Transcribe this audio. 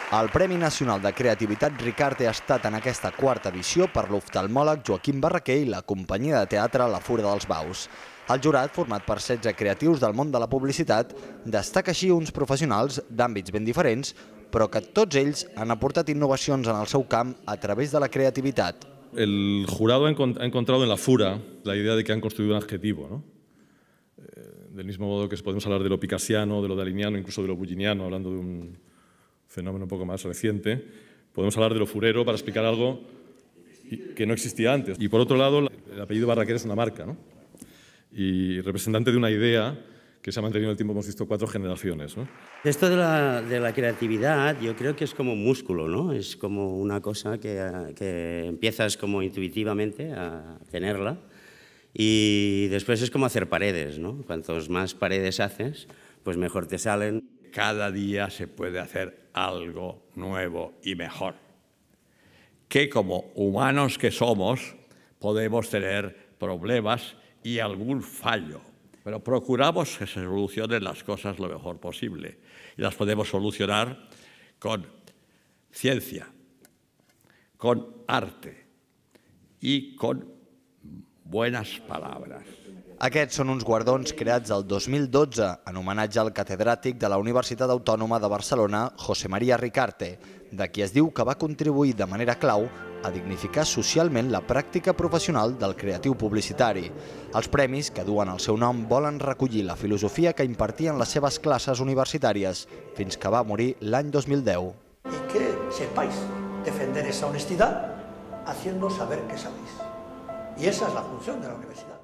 El Premi Nacional de Creativitat Ricarte ha estat en aquesta quarta edició per l'oftalmòleg Joaquim Barraquer i la companyia de teatre La Fura dels Baus. El jurat, format per 16 creatius del món de la publicitat, destaca així uns professionals d'àmbits ben diferents, però que tots ells han aportat innovacions en el seu camp a través de la creativitat. El jurado ha encontrado en La Fura la idea de que han construido un adjetivo, ¿no? Del mismo modo que podemos hablar de lo picasiano, de lo daliniano, incluso de lo bulliniano, hablando de un fenómeno un poco más reciente, podemos hablar de lo furero para explicar algo que no existía antes. Y por otro lado, el apellido Barraquer es una marca, ¿no? Y representante de una idea que se ha mantenido en el tiempo, hemos visto 4 generaciones, ¿no? Esto de la creatividad yo creo que es como un músculo, ¿no? Es como una cosa que empiezas como intuitivamente a tenerla y después es como hacer paredes, ¿no? Cuantos más paredes haces, pues mejor te salen. Cada día se puede hacer algo nuevo y mejor, que como humanos que somos podemos tener problemas y algún fallo, pero procuramos que se solucionen las cosas lo mejor posible y las podemos solucionar con ciencia, con arte y con buenas palabras. Aquests són uns guardons creats el 2012 en homenatge al catedràtic de la Universitat Autònoma de Barcelona, José María Ricarte, de qui es diu que va contribuir de manera clau a dignificar socialment la pràctica professional del creatiu publicitari. Els premis que duen el seu nom volen recollir la filosofia que impartia en les seves classes universitàries fins que va morir l'any 2010. Y que sepáis defender esa honestidad haciendo saber que sabéis. Y esa es la función de la universidad.